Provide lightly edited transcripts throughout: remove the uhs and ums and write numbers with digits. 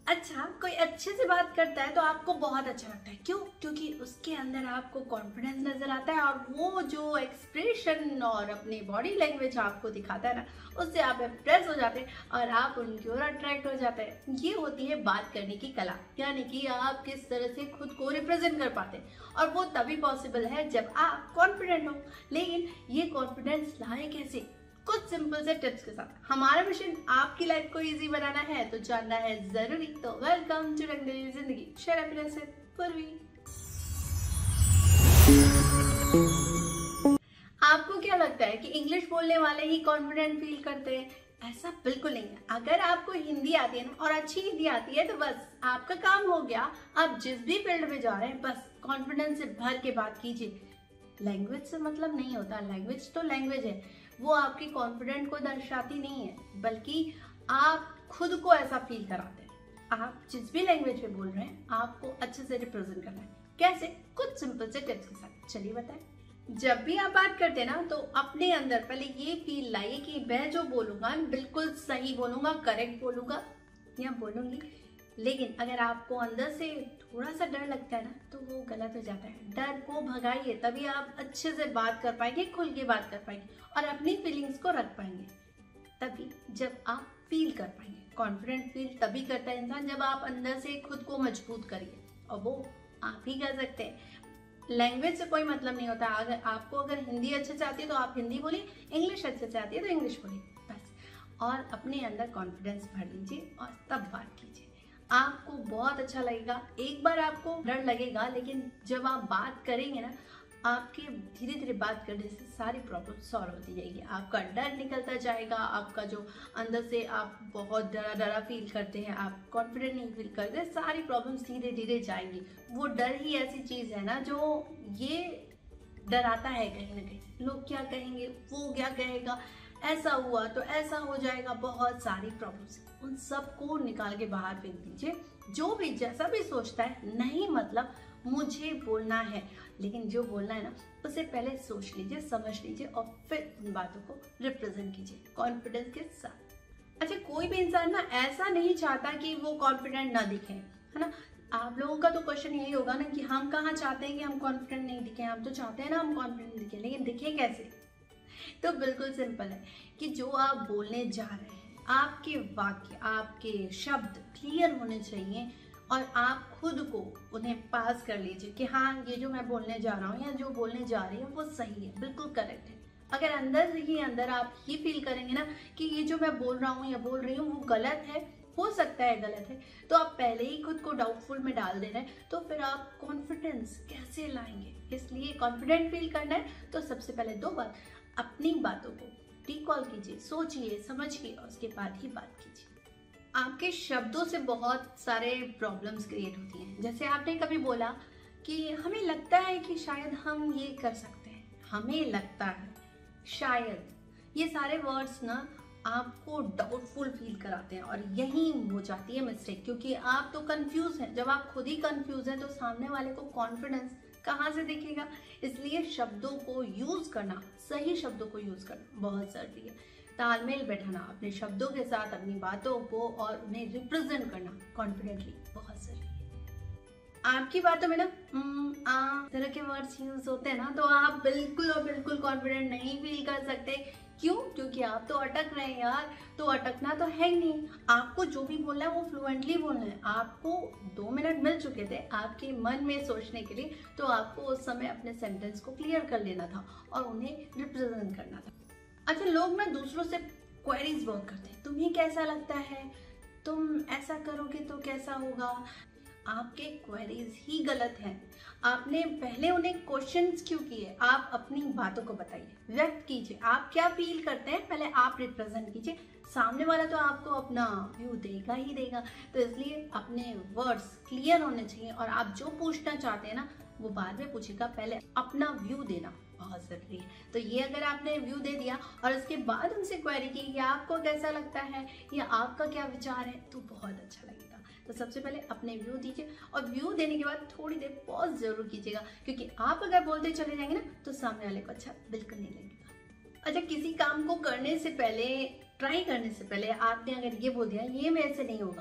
अच्छा, कोई अच्छे से बात करता है तो आपको बहुत अच्छा लगता है। क्यों? क्योंकि उसके अंदर आपको कॉन्फिडेंस नजर आता है और वो जो एक्सप्रेशन और अपनी बॉडी लैंग्वेज आपको दिखाता है ना, उससे आप इम्प्रेस हो जाते हैं और आप उनकी ओर अट्रैक्ट हो जाते हैं। ये होती है बात करने की कला, यानी कि आप किस तरह से खुद को रिप्रेजेंट कर पाते हैं और वो तभी पॉसिबल है जब आप कॉन्फिडेंट हो। लेकिन ये कॉन्फिडेंस लाए कैसे? कुछ सिंपल से टिप्स के साथ। हमारा मिशन आपकी लाइफ को इजी बनाना है, तो जानना है जरूरी। तो वेलकम टू रंगदेवी जिंदगी, शेयर हैप्पीनेस विद पूर्वी। आपको क्या लगता है कि इंग्लिश बोलने वाले ही कॉन्फिडेंट फील करते हैं? ऐसा बिल्कुल नहीं है। अगर आपको हिंदी आती है ना, और अच्छी हिंदी आती है, तो बस आपका काम हो गया। आप जिस भी फील्ड में जा रहे हैं, बस कॉन्फिडेंस से भर के बात कीजिए। लैंग्वेज से मतलब नहीं होता, लैंग्वेज तो लैंग्वेज है, वो आपकी कॉन्फिडेंट को दर्शाती नहीं है, बल्कि आप खुद को ऐसा फील कराते हैं। आप जिस भी लैंग्वेज में बोल रहे हैं, आपको अच्छे से रिप्रेजेंट करना है। कैसे? कुछ सिंपल से टिप्स के साथ, चलिए बताएं। जब भी आप बात करते हैं ना, तो अपने अंदर पहले ये फील लाइए कि मैं जो बोलूंगा बिल्कुल सही बोलूंगा, करेक्ट बोलूंगा या बोलूंगी। लेकिन अगर आपको अंदर से थोड़ा सा डर लगता है ना, तो वो गलत हो जाता है। डर को भगाइए, तभी आप अच्छे से बात कर पाएंगे, खुल के बात कर पाएंगे और अपनी फीलिंग्स को रख पाएंगे। तभी जब आप फील कर पाएंगे। कॉन्फिडेंट फील तभी करता है इंसान जब आप अंदर से खुद को मजबूत करिए, और वो आप ही कर सकते हैं। लैंग्वेज से कोई मतलब नहीं होता। अगर हिंदी अच्छे से आती है तो आप हिंदी बोलिए, इंग्लिश अच्छे से आती है तो इंग्लिश बोलिए, बस। और अपने अंदर कॉन्फिडेंस भर लीजिए और तब बात कीजिए। आपको बहुत अच्छा लगेगा। एक बार आपको डर लगेगा, लेकिन जब आप बात करेंगे ना, आपके धीरे धीरे बात करने से सारी प्रॉब्लम सॉल्व होती जाएगी। आपका डर निकलता जाएगा। आपका जो अंदर से आप बहुत डरा डरा फील करते हैं, आप कॉन्फिडेंट नहीं फील करते, सारी प्रॉब्लम्स धीरे धीरे जाएंगी। वो डर ही ऐसी चीज है ना, जो ये डराता है कहीं ना कहीं। लोग क्या कहेंगे, वो क्या कहेगा, ऐसा हुआ तो ऐसा हो जाएगा, बहुत सारी प्रॉब्लम्स। उन सबको निकाल के बाहर फेंक दीजिए। जो भी जैसा भी सोचता है, नहीं मतलब मुझे बोलना है, लेकिन जो बोलना है ना, उसे पहले सोच लीजिए, समझ लीजिए और फिर उन बातों को रिप्रेजेंट कीजिए कॉन्फिडेंस के साथ। अच्छा, कोई भी इंसान ना ऐसा नहीं चाहता कि वो कॉन्फिडेंट ना दिखे, है ना। आप लोगों का तो क्वेश्चन यही होगा ना कि हम कहाँ चाहते हैं कि हम कॉन्फिडेंट नहीं दिखे। हम तो चाहते हैं ना हम कॉन्फिडेंट दिखे, लेकिन दिखे कैसे? तो बिल्कुल सिंपल है कि जो आप बोलने जा रहे हैं, आपके वाक्य, आपके शब्द क्लियर होने चाहिए और आप खुद को उन्हें पास कर लीजिए कि हाँ, ये जो मैं बोलने जा रहा हूँ या जो बोलने जा रही हूँ वो सही है, बिल्कुल करेक्ट है। अगर अंदर ही अंदर आप ये फील करेंगे ना कि ये जो मैं बोल रहा हूँ या बोल रही हूँ वो गलत है, हो सकता है गलत है, तो आप पहले ही खुद को डाउटफुल में डाल दे रहे हैं, तो फिर आप कॉन्फिडेंस कैसे लाएंगे? इसलिए कॉन्फिडेंट फील करना है तो सबसे पहले दो बात, अपनी बातों को रिकॉल कीजिए, सोचिए, समझिए और उसके बाद ही बात कीजिए। आपके शब्दों से बहुत सारे प्रॉब्लम्स क्रिएट होती हैं। जैसे आपने कभी बोला कि हमें लगता है कि शायद हम ये कर सकते हैं, हमें लगता है, शायद, ये सारे वर्ड्स ना आपको डाउटफुल फील कराते हैं और यही हो जाती है मिस्टेक, क्योंकि आप तो कंफ्यूज हैं। जब आप खुद ही कंफ्यूज हैं तो सामने वाले को कॉन्फिडेंस कहाँ से दिखेगा? इसलिए शब्दों को यूज करना, सही शब्दों को यूज करना बहुत जरूरी है। तालमेल बैठाना अपने शब्दों के साथ, अपनी बातों को, और उन्हें रिप्रेजेंट करना कॉन्फिडेंटली बहुत जरूरी है। आपकी बातों में ना तरह के वर्ड्स यूज होते हैं ना, तो आप बिल्कुल और बिल्कुल कॉन्फिडेंट नहीं फील कर सकते। क्यों? क्योंकि आप तो अटक रहे हैं यार। तो अटकना तो है ही नहीं। आपको जो भी बोलना है वो फ्लुएंटली बोलना है। आपको 2 मिनट मिल चुके थे आपके मन में सोचने के लिए, तो आपको उस समय अपने सेंटेंस को क्लियर कर लेना था और उन्हें रिप्रेजेंट करना था। अच्छा, लोग ना दूसरों से क्वेरीज बहुत करते हैं। तुम्हें कैसा लगता है? तुम ऐसा करोगे तो कैसा होगा? आपके क्वेरीज ही गलत हैं। आपने पहले उन्हें क्वेश्चंस क्यों किए? आप अपनी बातों को बताइए, व्यक्त कीजिए, आप क्या फील करते हैं पहले आप रिप्रेजेंट कीजिए। सामने वाला तो आपको अपना व्यू देगा ही देगा, तो इसलिए अपने वर्ड्स क्लियर होने चाहिए और आप जो पूछना चाहते हैं ना वो बाद में पूछेगा, पहले अपना व्यू देना बहुत जरूरी है। तो ये अगर आपने व्यू दे दिया और उसके बाद उनसे क्वेरी की कि आपको कैसा लगता है या आपका क्या विचार है, तो बहुत अच्छा लगेगा। तो सबसे पहले अपने व्यू दीजिए और व्यू देने के बाद थोड़ी देर पॉज जरूर कीजिएगा, क्योंकि आप अगर बोलते चले जाएंगे ना तो सामने वाले को अच्छा बिल्कुल नहीं लगेगा। अच्छा, किसी काम को करने से पहले, ट्राई करने से पहले आपने अगर ये बोल दिया ये मेरे से नहीं होगा,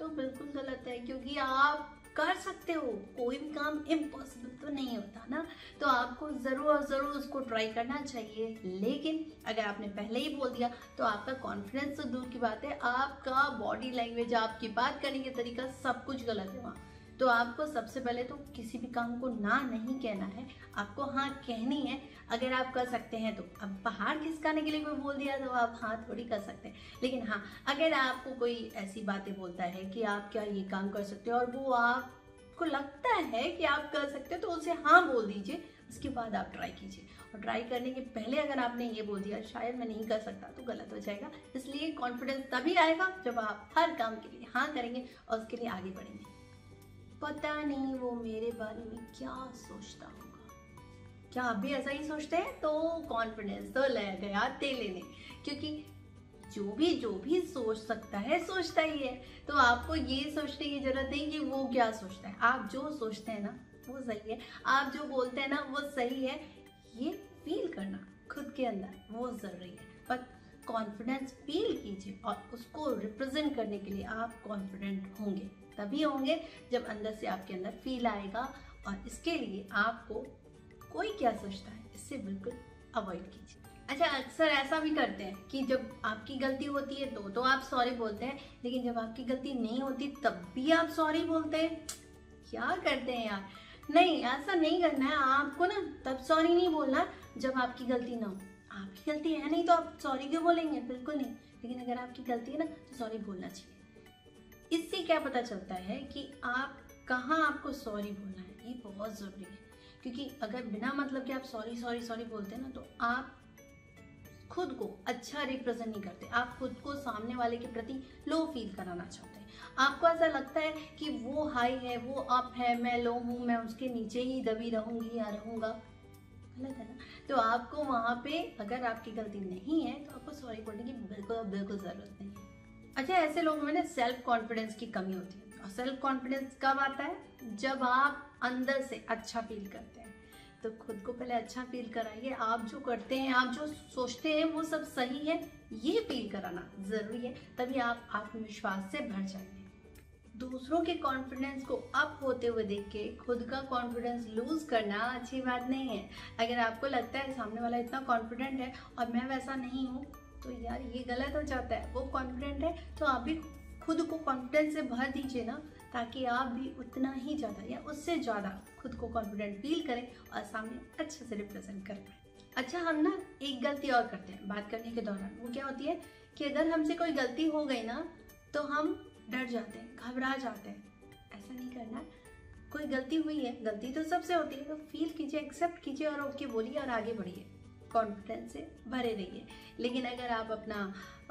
तो बिल्कुल गलत है, क्योंकि आप कर सकते हो, कोई भी काम इम्पॉसिबल तो नहीं होता ना। तो आपको ज़रूर उसको ट्राई करना चाहिए। लेकिन अगर आपने पहले ही बोल दिया तो आपका कॉन्फिडेंस तो दूर की बात है, आपका बॉडी लैंग्वेज, आपकी बात करने का तरीका, सब कुछ गलत है वहाँ। तो आपको सबसे पहले तो किसी भी काम को ना नहीं कहना है, आपको हाँ कहनी है। अगर आप कर सकते हैं तो, अब बाहर खिसकाने के लिए कोई बोल दिया तो आप हाँ थोड़ी कर सकते हैं। लेकिन हाँ, अगर आपको कोई ऐसी बातें बोलता है कि आप क्या ये काम कर सकते हो और वो आपको लगता है कि आप कर सकते हो, तो उसे हाँ बोल दीजिए। उसके बाद आप ट्राई कीजिए, और ट्राई करने के पहले अगर आपने ये बोल दिया शायद मैं नहीं कर सकता, तो गलत हो जाएगा। इसलिए कॉन्फिडेंस तभी आएगा जब आप हर काम के लिए हाँ करेंगे और उसके लिए आगे बढ़ेंगे। पता नहीं वो मेरे बारे में क्या सोचता होगा। क्या आप भी ऐसा ही सोचते हैं? तो कॉन्फिडेंस तो ले गया तेल लेने, क्योंकि जो भी सोच सकता है सोचता ही है। तो आपको ये सोचने की जरूरत नहीं कि वो क्या सोचता है। आप जो सोचते हैं ना वो सही है, आप जो बोलते हैं ना वो सही है, ये फील करना खुद के अंदर वो जरूरी है। पर कॉन्फिडेंस फील कीजिए और उसको रिप्रेजेंट करने के लिए आप कॉन्फिडेंट होंगे, तभी होंगे जब अंदर से आपके अंदर फील आएगा। और इसके लिए आपको कोई क्या सोचता है इससे बिल्कुल अवॉइड कीजिए। अच्छा, अक्सर ऐसा भी करते हैं कि जब आपकी गलती होती है तो आप सॉरी बोलते हैं, लेकिन जब आपकी गलती नहीं होती तब भी आप सॉरी बोलते हैं। क्या करते हैं यार? नहीं, ऐसा नहीं करना है आपको ना। तब सॉरी नहीं बोलना जब आपकी गलती ना हो। आपकी गलती है नहीं तो आप सॉरी क्यों बोलेंगे? बिल्कुल नहीं। लेकिन अगर आपकी गलती है ना तो सॉरी बोलना चाहिए। इससे क्या पता चलता है कि आप कहाँ आपको सॉरी बोलना है, ये बहुत ज़रूरी है। क्योंकि अगर बिना मतलब कि आप सॉरी सॉरी सॉरी बोलते हैं ना, तो आप खुद को अच्छा रिप्रेजेंट नहीं करते। आप खुद को सामने वाले के प्रति लो फील कराना चाहते हैं। आपको ऐसा लगता है कि वो हाई है, वो अप है, मैं लो हूँ, मैं उसके नीचे ही दबी रहूँगी या रहूँगा। गलत है ना? तो आपको वहाँ पे अगर आपकी गलती नहीं है तो आपको सॉरी बोलने की बिल्कुल ज़रूरत नहीं है। अच्छा, ऐसे लोगों में ना सेल्फ कॉन्फिडेंस की कमी होती है। और सेल्फ कॉन्फिडेंस कब आता है? जब आप अंदर से अच्छा फील करते हैं। तो खुद को पहले अच्छा फील कराइए। आप जो करते हैं, आप जो सोचते हैं वो सब सही है, ये फील कराना ज़रूरी है। तभी आप आत्मविश्वास से भर जाएंगे। दूसरों के कॉन्फिडेंस को अप होते हुए देख के खुद का कॉन्फिडेंस लूज करना अच्छी बात नहीं है। अगर आपको लगता है सामने वाला इतना कॉन्फिडेंट है और मैं वैसा नहीं हूँ, तो यार ये गलत हो जाता है। वो कॉन्फिडेंट है तो आप भी खुद को कॉन्फिडेंस से भर दीजिए ना, ताकि आप भी उतना ही ज़्यादा या उससे ज़्यादा खुद को कॉन्फिडेंट फील करें और सामने अच्छे से रिप्रेजेंट कर पाए। अच्छा, हम ना एक गलती और करते हैं बात करने के दौरान। वो क्या होती है कि अगर हमसे कोई गलती हो गई ना तो हम डर जाते हैं, घबरा जाते हैं। ऐसा नहीं करना है। कोई गलती हुई है, गलती तो सबसे होती है, तो फील कीजिए, एक्सेप्ट कीजिए और ओके बोलिए और आगे बढ़िए। कॉन्फिडेंस से भरे रहिए। लेकिन अगर आप अपना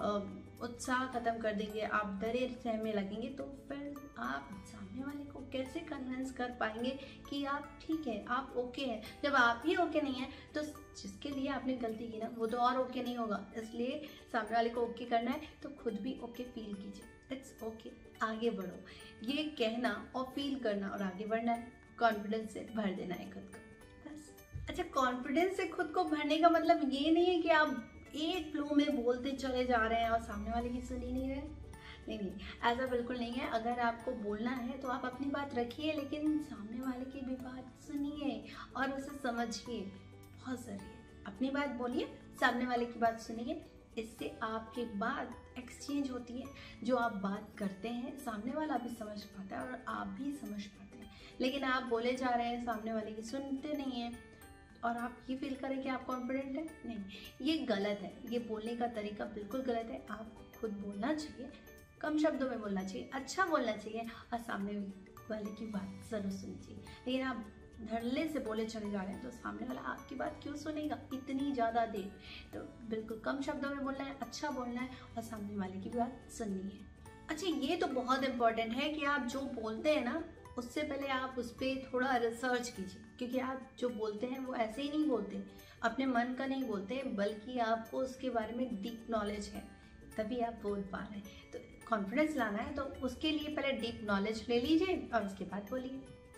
उत्साह खत्म कर देंगे, आप डरे सहमे लगेंगे, तो फिर आप सामने वाले को कैसे कन्विंस कर पाएंगे कि आप ठीक है, आप ओके हैं। जब आप ही ओके नहीं है तो जिसके लिए आपने गलती की ना वो तो और ओके नहीं होगा। इसलिए सामने वाले को ओके करना है तो खुद भी ओके फील कीजिए। इट्स ओके, आगे बढ़ो, ये कहना और फील करना और आगे बढ़ना है। कॉन्फिडेंस से भर देना है खुद को, बस। अच्छा, कॉन्फिडेंस से खुद को भरने का मतलब ये नहीं है कि आप एक फ्लो में बोलते चले जा रहे हैं और सामने वाले की सुन ही नहीं रहे। नहीं, ऐसा बिल्कुल नहीं है। अगर आपको बोलना है तो आप अपनी बात रखिए, लेकिन सामने वाले की भी बात सुनिए और उसे समझिए। बहुत ज़रूरी है। अपनी बात बोलिए, सामने वाले की बात सुनिए। इससे आपकी बात एक्सचेंज होती है। जो आप बात करते हैं सामने वाला भी समझ पाता है और आप भी समझ पाते हैं। लेकिन आप बोले जा रहे हैं, सामने वाले की सुनते नहीं हैं और आप ये फील करें कि आप कॉन्फिडेंट हैं। नहीं, ये गलत है। ये बोलने का तरीका बिल्कुल गलत है। आपको खुद बोलना चाहिए, कम शब्दों में बोलना चाहिए, अच्छा बोलना चाहिए और सामने वाले की बात ज़रूर सुननी चाहिए। लेकिन आप धड़ल्ले से बोले चले जा रहे हैं तो सामने वाला आपकी बात क्यों सुनेगा इतनी ज़्यादा देर? तो बिल्कुल कम शब्दों में बोलना है, अच्छा बोलना है और सामने वाले की बात सुननी है। अच्छा, ये तो बहुत इम्पोर्टेंट है कि आप जो बोलते हैं ना उससे पहले आप उस पर थोड़ा रिसर्च कीजिए। क्योंकि आप जो बोलते हैं वो ऐसे ही नहीं बोलते, अपने मन का नहीं बोलते, बल्कि आपको उसके बारे में डीप नॉलेज है, तभी आप बोल पा रहे हैं। तो कॉन्फिडेंस लाना है तो उसके लिए पहले डीप नॉलेज ले लीजिए और उसके बाद बोलिए।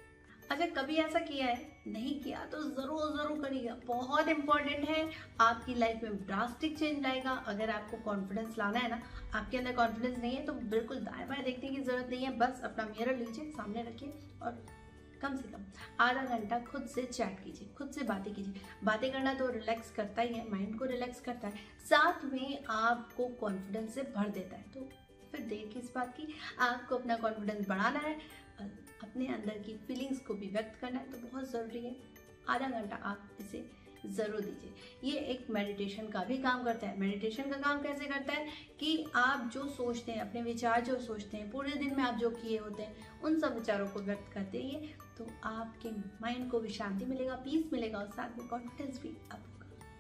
अच्छा, कभी ऐसा किया है? नहीं किया तो जरूर जरूर करिएगा, बहुत इंपॉर्टेंट है। आपकी लाइफ में ड्रास्टिक चेंज लाएगा। अगर आपको कॉन्फिडेंस लाना है ना, आपके अंदर कॉन्फिडेंस नहीं है तो बिल्कुल दाएं बाएं देखने की जरूरत नहीं है। बस अपना मिरर लीजिए, सामने रखिए और कम से कम आधा घंटा खुद से चैट कीजिए, खुद से बातें कीजिए। बातें करना तो रिलैक्स करता ही है, माइंड को रिलैक्स करता है, साथ में आपको कॉन्फिडेंस से भर देता है। तो फिर देर किस बात की, आपको अपना कॉन्फिडेंस बढ़ाना है, अपने अंदर की फीलिंग्स को भी व्यक्त करना है, तो बहुत ज़रूरी है आधा घंटा आप इसे ज़रूर दीजिए। ये एक मेडिटेशन का भी काम करता है। मेडिटेशन का काम कैसे करता है कि आप जो सोचते हैं, अपने विचार जो सोचते हैं, पूरे दिन में आप जो किए होते हैं, उन सब विचारों को व्यक्त करते हैं, तो आपके माइंड को भी शांति मिलेगा, पीस मिलेगा और साथ में कॉन्फिडेंस भी अप होगा।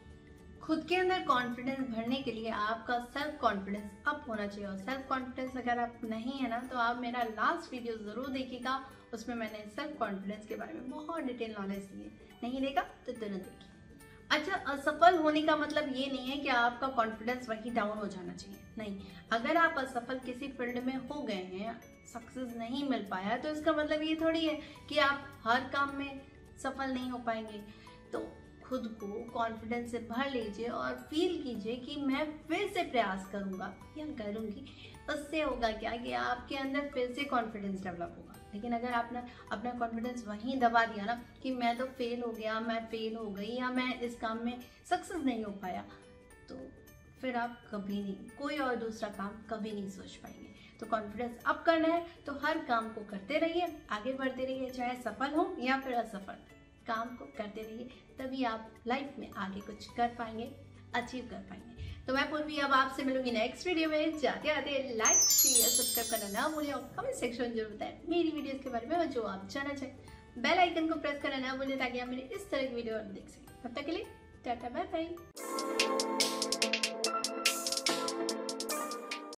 खुद के अंदर कॉन्फिडेंस भरने के लिए आपका सेल्फ कॉन्फिडेंस अप होना चाहिए। और सेल्फ कॉन्फिडेंस अगर आप नहीं है ना, तो आप मेरा लास्ट वीडियो ज़रूर देखिएगा, उसमें मैंने सेल्फ कॉन्फिडेंस के बारे में बहुत डिटेल नॉलेज दी है। नहीं देखा तो तुरंत देखिए। अच्छा, असफल होने का मतलब ये नहीं है कि आपका कॉन्फिडेंस वही डाउन हो जाना चाहिए, नहीं। अगर आप असफल किसी फील्ड में हो गए हैं, सक्सेस नहीं मिल पाया, तो इसका मतलब ये थोड़ी है कि आप हर काम में सफल नहीं हो पाएंगे। तो खुद को कॉन्फिडेंस से भर लीजिए और फील कीजिए कि मैं फिर से प्रयास करूंगा या करूंगी। उससे होगा क्या कि आपके अंदर फिर से कॉन्फिडेंस डेवलप होगा। लेकिन अगर आपने अपना कॉन्फिडेंस वहीं दबा दिया ना कि मैं तो फेल हो गया, मैं फेल हो गई, या मैं इस काम में सक्सेस नहीं हो पाया, तो फिर आप कभी नहीं, कोई और दूसरा काम कभी नहीं सोच पाएंगे। तो कॉन्फिडेंस अप करना है तो हर काम को करते रहिए, आगे बढ़ते रहिए, चाहे सफल हो या फिर असफल, काम को करते रहिए, तभी आप लाइफ में आगे कुछ कर पाएंगे, अचीव कर पाएंगे। तो मैं पूर्वी अब आपसे मिलूंगी नेक्स्ट वीडियो में। जाते आते लाइक शेयर सब्सक्राइब करना ना भूलें और कमेंट सेक्शन में जरूर बताएं मेरी वीडियोस के बारे में, और जो आप जानना चाहें बेल आइकन को प्रेस करना ना भूलें ताकि आप मेरे इस तरह की वीडियो देख सकें। तब तक के लिए टाटा बाय बाय।